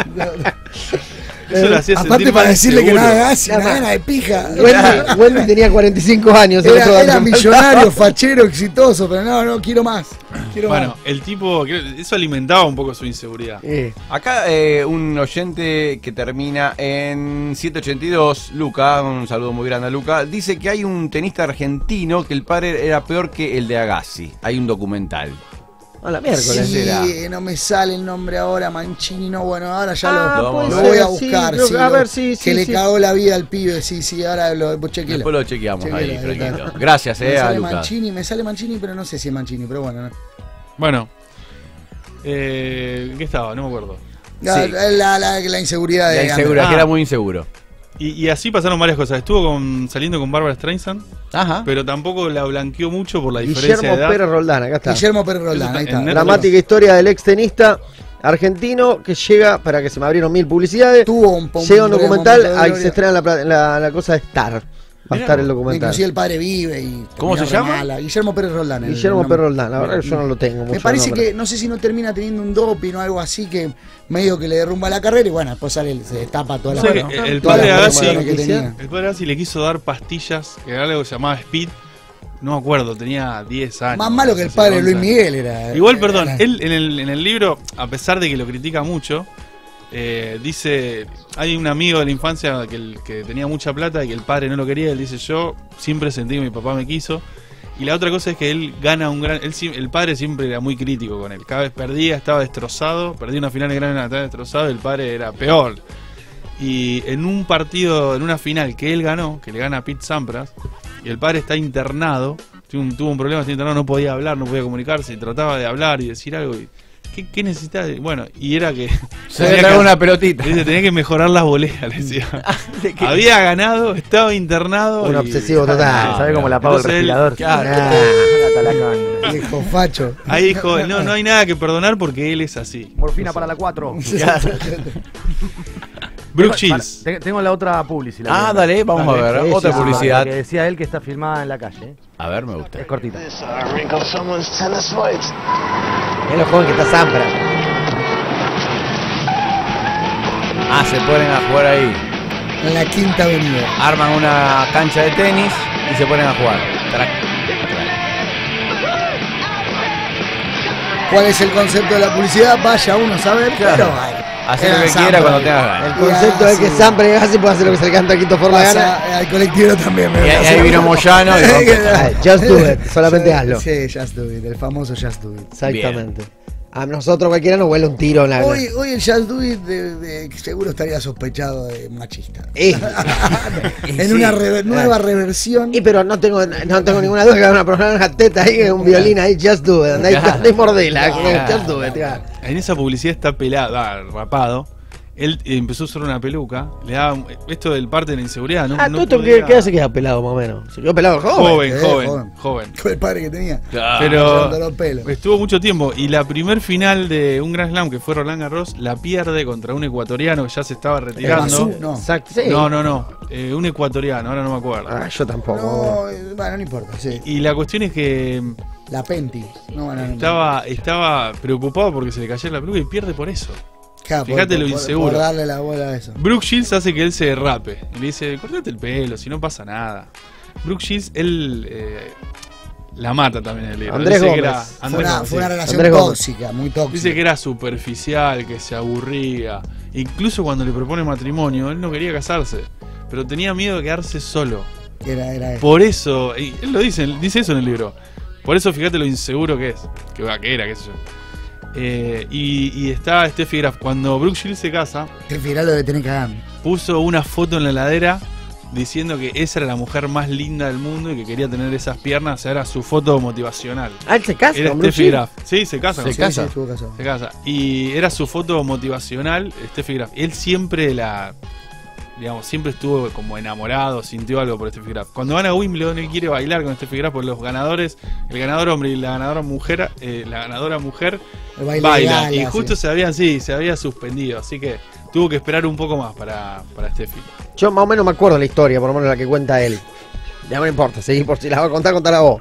Eso lo hacía Aparte sentir para más decirle que no inseguro. hagas una gana de pija. Wendy tenía 45 años. eso Era hace millonario, fachero, exitoso, pero no, quiero más. Quiero Bueno, más. el tipo, eso alimentaba un poco su inseguridad. Acá un oyente que termina en 782, Luca, un saludo muy grande a Luca, dice que hay un tenista argentino que el padre era peor que el de Agassi. Hay un documental. A la miércoles. Sí, será. no me sale el nombre ahora, Mancini, no, bueno, ahora ya lo puede vamos a lo voy a ser, sí, buscar. creo sí, que- a lo- ver, sí, que sí, le sí. cagó la vida al pibe, sí, ahora lo chequealo. Después lo chequeamos ahí, Chequealo, ahí está. Franquito. Gracias, Me a sale Luca. Mancini, me sale Mancini, pero no sé si es Mancini, pero bueno. No. Bueno, ¿qué estaba? No me acuerdo. La, Sí. la inseguridad de La insegura, Ah. que era muy inseguro. Y así pasaron varias cosas. Estuvo saliendo con Barbara Streisand, Ajá. pero tampoco la blanqueó mucho por la diferencia Guillermo de edad. Pérez Roldán, acá está. Guillermo Pérez Roldán, ahí En está. Netflix. Dramática historia del ex tenista argentino que llega, para que se me abrieron 1000 publicidades, Tuvo un llega un breve documental, momento de ahí gloria. se estrena la cosa de Star. Va a estar el documental. Inclusive el padre vive y ¿Cómo se terminó re llama? mala. Guillermo Pérez Roldán. el Guillermo nombre. Pérez Roldán, la verdad que yo no lo tengo mucho. Me parece nombre. que, no sé si no termina teniendo un doping o algo así que medio que le derrumba la carrera y bueno, después sale, se destapa toda la O sea que bueno, el todas padre las Agassi- promociones que tenía. El padre Agassi le quiso dar pastillas, que era algo que se llamaba Speed. No me acuerdo, tenía 10 años. Más malo que el no sé, padre 11 Luis años. Miguel era. Igual, perdón, era- él en el libro, a pesar de que lo critica mucho, dice, hay un amigo de la infancia que tenía mucha plata y que el padre no lo quería, él dice, yo siempre sentí que mi papá me quiso. Y la otra cosa es que él gana un gran... el padre siempre era muy crítico con él. Cada vez perdía, estaba destrozado, perdía una final de Gran Slam, estaba destrozado y el padre era peor. Y en un partido, en una final que él ganó, que le gana a Pete Sampras, y el padre está internado, tuvo un problema, está internado, no podía hablar, no podía comunicarse, y trataba de hablar y decir algo. Y, ¿qué necesitaba? Bueno, y era que... Se le tragó una pelotita. Dice, tenía que mejorar las voleas, le decía. Había ganado, estaba internado. Un obsesivo total. ¿Sabe cómo la apago el Entonces él- respirador? claro. La talacán. Viejo facho. Ahí dijo, no hay nada que perdonar porque él es así. Morfina para la 4. Brooke Shields. Tengo la otra publicidad. Dale, vamos a ver. Sí, Otra sí, publicidad. Que decía él que está filmada en la calle. A ver, me gusta. Es cortita. Wrinkle someone's tennis whites. Es lo joven que está Sampras. Se ponen a jugar ahí. En la Quinta Avenida. Arman una cancha de tenis y se ponen a jugar. Trac, trac. ¿Cuál es el concepto de la publicidad? Vaya uno a saber, pero Hacer lo era que quiera Sampras. cuando tengas ganas. El concepto es que sí. Sampras llega y puede hacer lo que se le canta a Quinto Forma de gana. Pasa al colectivo también. Y ahí vino Moyano y rompe. Just do it, solamente hazlo. Sí, Just Do It, el famoso Just Do It. Exactamente. A nosotros cualquiera nos huele un tiro en la Hoy el Just Do It seguro estaría sospechado de machista. En una nueva reversión. Y pero no tengo ninguna duda que van a poner una teta ahí, un violín ahí, Just Do It. Andá y mordela, Just Do It. Claro. En esa publicidad está pelado, rapado. Él empezó a usar una peluca. Le daba esto del parte de la inseguridad. No, no ¿Tú podía- qué hace que queda pelado más o menos? Se quedó pelado joven. Joven. Con el padre que tenía. Pero Llevando los pelos. estuvo mucho tiempo. Y la primer final de un Grand Slam, que fue Roland Garros, la pierde contra un ecuatoriano que ya se estaba retirando. Mazú, no. Exacto, sí. No. Un ecuatoriano, ahora no me acuerdo. Yo tampoco. No, bueno, no importa, sí. Y la cuestión es que La Penti. No, bueno, no. estaba preocupado porque se le cayó la peluca y pierde por eso. Claro, Fíjate lo inseguro. Por darle la bola a eso. Brooke Shields hace que él se derrape. Y le dice, cortate el pelo, si no pasa nada. Brooke Shields, él la mata también en el libro. Andrés Dice que Gómez. era- Fue Andrés una, Gómez, fue una sí. relación Andrés Gómez. tóxica, muy tóxica. Dice que era superficial, que se aburría. Incluso cuando le propone matrimonio, él no quería casarse. Pero tenía miedo de quedarse solo. Era eso. Por eso, y él lo dice eso en el libro. Por eso fíjate lo inseguro que es. Que era, qué sé yo. Y está Steffi Graf. Cuando Brooke Shields se casa, El final lo debe tener cagando. puso una foto en la heladera diciendo que esa era la mujer más linda del mundo y que quería tener esas piernas. O sea, era su foto motivacional. Él se casa Era con Brooke Steffi Shields. Graf. Sí, se casa. Se Sí, casa. sí, estuvo casado. Se casa. Y era su foto motivacional, Steffi Graf. Él siempre siempre estuvo como enamorado, sintió algo por Steffi Graf. Cuando van a Wimbledon, él quiere bailar con Steffi Graf porque los ganadores, el ganador hombre y la ganadora mujer El baile bailan. de Y gala, justo sí. se había suspendido. Así que tuvo que esperar un poco más para Steffi. Yo más o menos me acuerdo la historia, por lo menos la que cuenta él. Ya no me importa, seguí por si la va a contar, contala vos.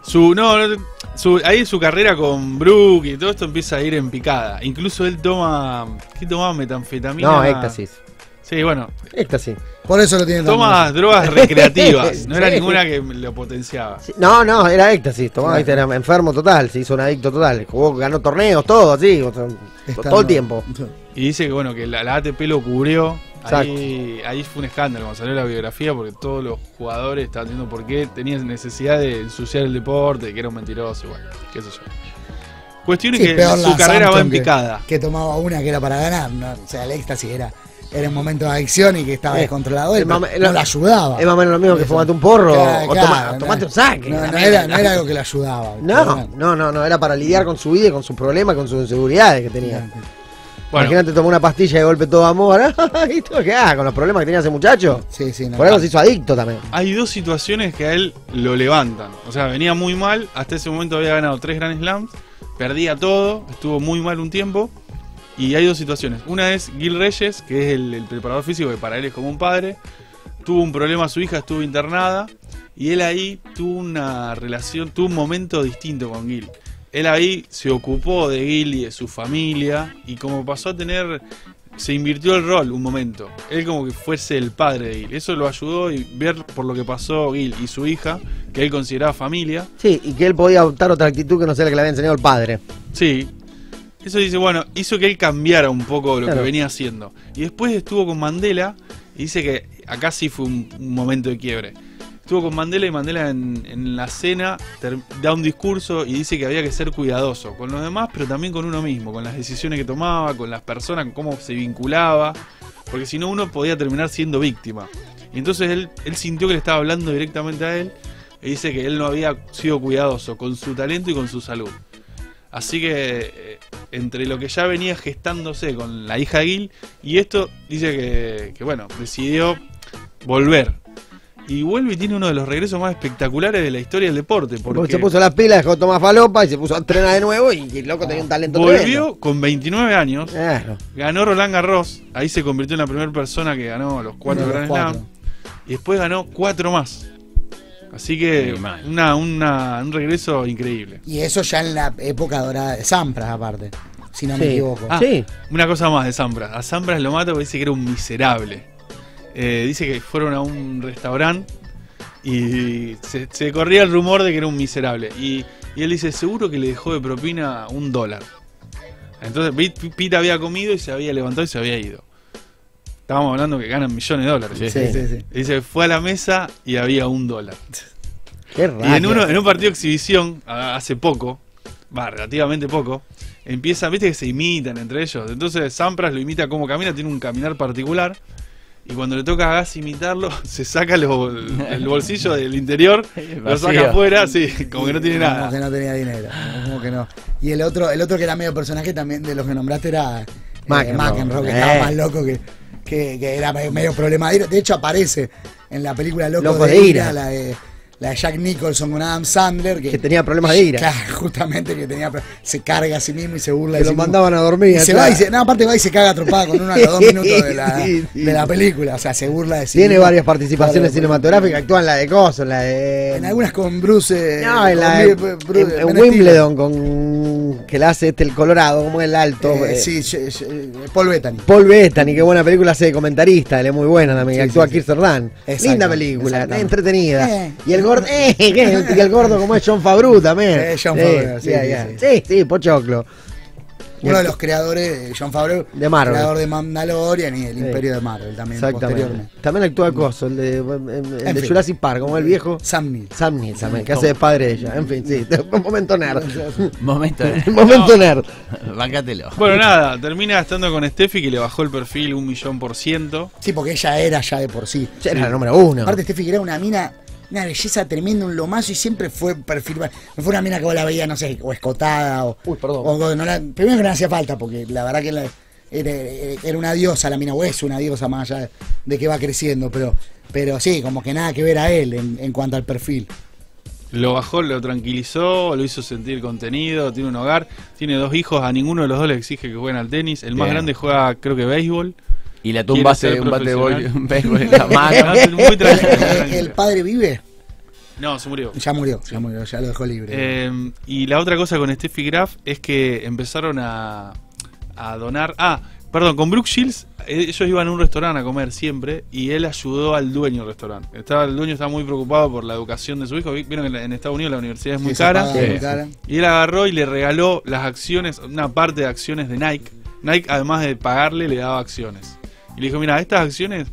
Ahí su carrera con Brooke y todo esto empieza a ir en picada. Incluso él tomaba metanfetamina. No, éxtasis. Sí, bueno, Éxtasis. Por eso lo tiene tan toma mal. drogas recreativas. No era Sí. ninguna que lo potenciaba. Sí, no, era éxtasis. Tomaba, viste, era enfermo total, se hizo un adicto total. Jugó, ganó torneos, todo así, o sea, todo el tiempo. Y dice que bueno, que la ATP lo cubrió. Exacto. Ahí fue un escándalo cuando salió la biografía porque todos los jugadores estaban diciendo por qué tenían necesidad de ensuciar el deporte, que era un mentiroso, bueno, qué sé yo. Cuestión es Sí, que peor su la carrera va Samson en picada. Que tomaba una que era para ganar, ¿no? O sea, el éxtasis era un momento de adicción y que estaba descontrolado él, es más- pero es no lo- lo ayudaba. Es más o menos lo mismo que fumate un porro Claro, o claro, tomate un saque. No era algo que le ayudaba. No, era para lidiar con su vida y con sus problemas, con sus inseguridades que tenía. Bueno, Imagínate tomar una pastilla de golpe todo amor, ¿y todo qué con los problemas que tenía ese muchacho? Sí, no. Por eso se hizo adicto también. hay dos situaciones que a él lo levantan. O sea, venía muy mal, hasta ese momento había ganado 3 Grand Slams, perdía todo, estuvo muy mal un tiempo. Y hay dos situaciones. Una es Gil Reyes, que es el preparador físico, que para él es como un padre. Tuvo un problema, su hija estuvo internada. Y él ahí tuvo una relación, tuvo un momento distinto con Gil. Él ahí se ocupó de Gil y de su familia. Y como pasó a tener, se invirtió el rol un momento. Él como que fuese el padre de Gil. Eso lo ayudó y ver por lo que pasó Gil y su hija, que él consideraba familia. Sí, y que él podía adoptar otra actitud que no sea la que le había enseñado el padre. Sí. Eso dice, bueno, hizo que él cambiara un poco lo Claro. que venía haciendo. Y después estuvo con Mandela y dice que acá sí fue un momento de quiebre. Estuvo con Mandela y Mandela en la cena da un discurso y dice que había que ser cuidadoso con los demás, pero también con uno mismo, con las decisiones que tomaba, con las personas, con cómo se vinculaba. porque si no uno podía terminar siendo víctima. Y entonces él sintió que le estaba hablando directamente a él y dice que él no había sido cuidadoso con su talento y con su salud. Así que entre lo que ya venía gestándose con la hija de Gil y esto, dice que bueno, decidió volver. Y vuelve y tiene uno de los regresos más espectaculares de la historia del deporte. Porque se puso las pilas, dejó tomar falopa y se puso a entrenar de nuevo y el loco tenía un talento volvió tremendo. Con 29 años, Claro. ganó Roland Garros, ahí se convirtió en la primera persona que ganó los 4 Los Grand cuatro. Slam. Y después ganó 4 más. Así que un regreso increíble. Y eso ya en la época dorada de Sampras, aparte, si no me Sí. equivoco. Ah, Sí. una cosa más de Sampras. A Sampras lo mata porque dice que era un miserable. Dice que fueron a un restaurante y se corría el rumor de que era un miserable. Y él dice, seguro que le dejó de propina $1. Entonces Pete había comido y se había levantado y se había ido. Estábamos hablando que ganan millones de dólares. Sí. Sí. Dice, fue a la mesa y había $1. Qué Y raro. en un partido de exhibición, hace poco, relativamente poco, empieza, viste que se imitan entre ellos. Entonces Sampras lo imita cómo camina, tiene un caminar particular. Y cuando le toca a Gassi imitarlo, se saca el bolsillo del interior, lo saca afuera, sí, como que no tiene Como nada. que no tenía dinero. Como que no. Y el otro que era medio personaje también de los que nombraste era McEnroe, que estaba más loco que era medio problemático. De hecho aparece en la película Loco de Ira, la de Jack Nicholson con Adam Sandler, Que tenía problemas de ira. Claro, justamente que se carga a sí mismo y se burla Que de lo sí mismo. mandaban a dormir. Y se atrás. va y aparte va y se caga atropada con uno a los 2 minutos de la, Sí. de la película. O sea, se burla de sí Tiene mismo. varias participaciones Claro, cinematográficas, actúa en la de Coso, en la de... en algunas con Bruce. No, en la en en Wimbledon, con que la hace el Colorado, como el alto. Sí, Paul Bettany. Paul Bettany, qué buena película hace de comentarista, él es muy buena también, Sí, actúa sí, Kirsten Dunst. Exacto, Linda película, exactamente. entretenida. Eh. Y el gordo, y el gordo como es John Favreau también. John Favreau, sí, sí, pochoclo. Uno de los creadores, John Favreau, De Marvel. creador de Mandalorian y el Sí. Imperio de Marvel también. Exactamente. Posteriormente. También actúa Coso, el de En fin. Jurassic Park, como el viejo. Sam Neill. Sam Neill también, que hace de padre de ella. En fin, sí, un momento nerd. Momento. Momento nerd. Bancátelo. Bueno, nada, termina estando con Steffi, que le bajó el perfil 1.000.000%. Sí, porque ella era ya de por sí. Era la número 1. Aparte, Steffi era una mina, una belleza tremenda, un lomazo y siempre fue perfil. No fue una mina que vos la veías, no sé, o escotada o. Uy, perdón. o no primero que no hacía falta, porque la verdad que era una diosa la mina, o es una diosa más allá de que va creciendo, pero sí, como que nada que ver a él en cuanto al perfil. Lo bajó, lo tranquilizó, lo hizo sentir contenido, tiene un hogar, tiene 2 hijos, a ninguno de los 2 le exige que jueguen al tenis. El más Bien. grande juega, creo que béisbol. Y la Quiere tumba ser un bate de profesional. béisbol en la mano. Muy tranquilo. ¿El padre vive? No, se murió. Ya murió, ya lo dejó libre. Y la otra cosa con Steffi Graf es que empezaron a donar. Perdón, con Brooke Shields, ellos iban a un restaurante a comer siempre y él ayudó al dueño del restaurante. El dueño estaba muy preocupado por la educación de su hijo. Vieron que en Estados Unidos la universidad es muy Sí, cara. se paga muy Sí. cara. Y él agarró y le regaló las acciones, una parte de acciones de Nike. Nike, además de pagarle, le daba acciones. Y le dijo, mira, estas acciones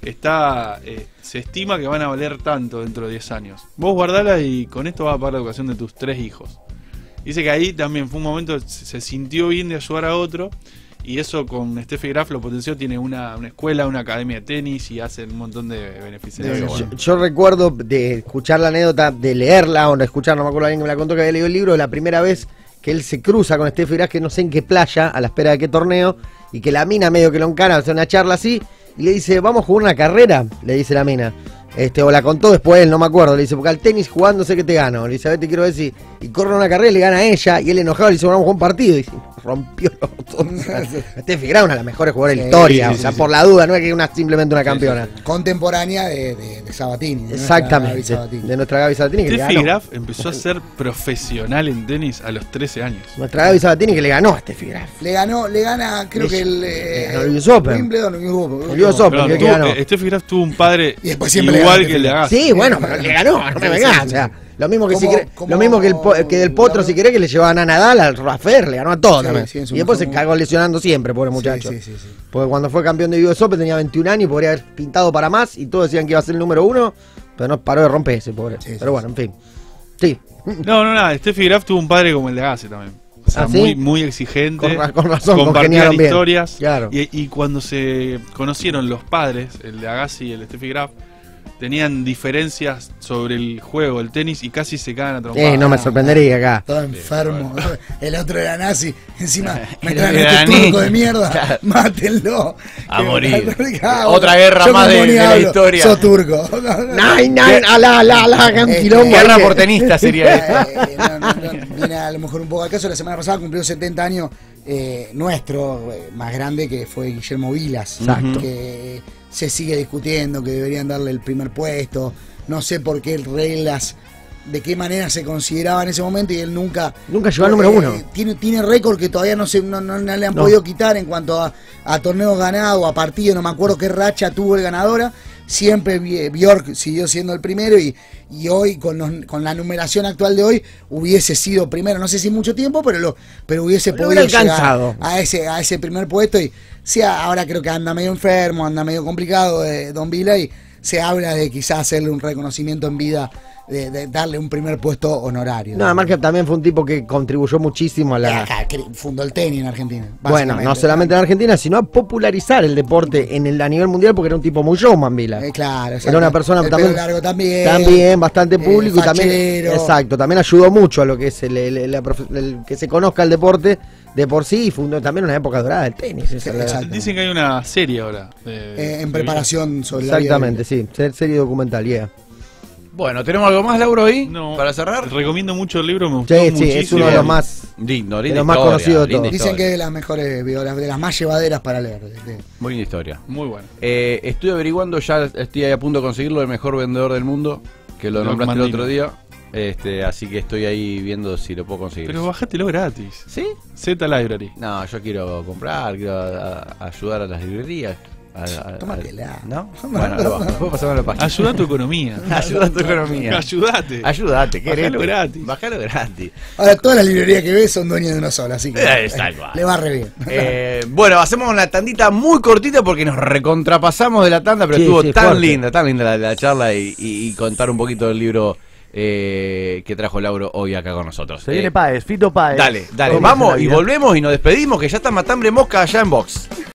se estima que van a valer tanto dentro de 10 años. Vos guardalas y con esto vas a pagar la educación de tus 3 hijos. Dice que ahí también fue un momento, se sintió bien de ayudar a otro. Y eso con Steffi Graf lo potenció, tiene una escuela, una academia de tenis y hace un montón de beneficios. Yo recuerdo de escuchar la anécdota, de leerla o de escuchar, no me acuerdo, alguien que me la contó que había leído el libro, la primera vez que él se cruza con Steffi Graf, que no sé en qué playa, a la espera de qué torneo, y que la mina medio que lo encara, hace una charla así, y le dice, vamos a jugar una carrera, le dice la mina. O la contó después él, no me acuerdo. Le dice, porque al tenis jugando sé que te gano. Le dice, a ver, te quiero decir. Y corre una carrera y le gana a ella. Y él enojado le dice, bueno, vamos a jugar un partido. Y rompió los botones. Steffi Graf, una de las mejores jugadoras de la historia. sí, o sea, sí. por la duda, no es que simplemente una campeona. Contemporánea de Sabatini. de nuestra Gaby Exactamente. Sabatini. De nuestra Gaby Sabatini que le Steffi ganó. Graf empezó a ser profesional en tenis a los 13 años. Nuestra Gaby Sabatini que le ganó a Steffi Graf. Le gana, creo que el US Open. Wimbledon, El US Open. Perdón, que ganó. Steffi Graf tuvo un padre Y después siempre le igual gana que el de Agassi. Sí, bueno, pero le ganó, no me Sí, vengas. sí, O sea, lo mismo que Como- lo mismo que del Potro, si querés, que le llevaban a Nadal, al Rafael, le ganó a todos Sí, también. sí, en su Y después se mejor cagó lesionando siempre, pobre muchacho. Sí. Porque cuando fue campeón de US Open tenía 21 años y podría haber pintado para más. Y todos decían que iba a ser el número 1, pero no paró de romperse, pobre. Sí, pero bueno, en fin. Sí. No, nada. Steffi Graf tuvo un padre como el de Agassi también. sea, ¿Ah, sí? muy exigente. Con razón, compartían congeniaron bien. historias. Claro. Y cuando se conocieron los padres, el de Agassi y el de Steffi Graf, tenían diferencias sobre el juego, el tenis, y casi se cagan a trompadas. No me sorprendería acá. Todo enfermo. El otro era nazi. Encima me El traen otro este era turco ni- de mierda. Claro. Mátenlo. A Que- morir. Ah, Otra guerra yo más como de ni la hablo, historia. Sos turco. Nine, hagan quilombo. Guerra ahí por que- tenista sería esto. Viene a lo mejor un poco al caso. La semana pasada cumplió 70 años nuestro más grande, que fue Guillermo Vilas. Exacto. Que se sigue discutiendo que deberían darle el primer puesto. No sé por qué reglas, de qué manera se consideraba en ese momento, y él nunca llegó al número uno. Tiene récord que todavía no le han podido quitar en cuanto a torneos ganados, a partidos. No me acuerdo qué racha tuvo el ganadora. Siempre Bjork siguió siendo el primero, y hoy con la numeración actual de hoy hubiese sido primero, no sé si mucho tiempo, pero hubiese Pero podido hubiera alcanzado. llegar a ese primer puesto. Y sí, ahora creo que anda medio enfermo, anda medio complicado Don Vila, y se habla de quizás hacerle un reconocimiento en vida, de darle un primer puesto honorario. No, además que también fue un tipo que contribuyó muchísimo a la... Que fundó el tenis en Argentina. Bueno, básicamente. no solamente en Argentina, sino a popularizar el deporte a nivel mundial, porque era un tipo muy showman, Vila. Claro, Era una persona el también, pelo largo también. también bastante público, y también, fachero. exacto, también ayudó mucho a lo que es el que se conozca el deporte de por sí, y fundó también una época dorada del tenis. Esa es la- exacto. Dicen que hay una serie ahora. En preparación sobre la vida Exactamente, sí, serie documental, yeah. Bueno, ¿tenemos algo más, Lauro, ahí? No, Para cerrar. recomiendo mucho el libro, me gustó Sí, sí, muchísimo. es uno de los más... Lindo, de linda los más historia, conocidos de linda todos. Dicen historia. que es de las mejores biografías, de las más llevaderas para leer. Muy linda historia. Muy bueno. Estoy averiguando, ya estoy ahí a punto de conseguirlo, el mejor vendedor del mundo, que lo Doc nombraste el Mandino. otro día. Así que estoy ahí viendo si lo puedo conseguir. Pero bajátelo gratis. ¿Sí? Z Library. No, yo quiero comprar, quiero ayudar a las librerías. Tómatela. ¿No? Bueno, lo bajo. Después pasamos la página. Ayuda a tu economía. Ayuda a tu economía. Ayudate. Ayudate, Bajalo gratis. Bajalo gratis. Ahora todas las librerías que ves son dueñas de una sola, así que Tal cual. le va re bien. Bueno, hacemos una tandita muy cortita porque nos recontrapasamos de la tanda, pero Sí, estuvo sí, tan fuerte. linda la charla y contar un poquito del libro que trajo Lauro hoy acá con nosotros. Se viene Páez, Fito Páez. Dale, Vamos vamos a la y vida. volvemos y nos despedimos, que ya está Matambre Mosca allá en box.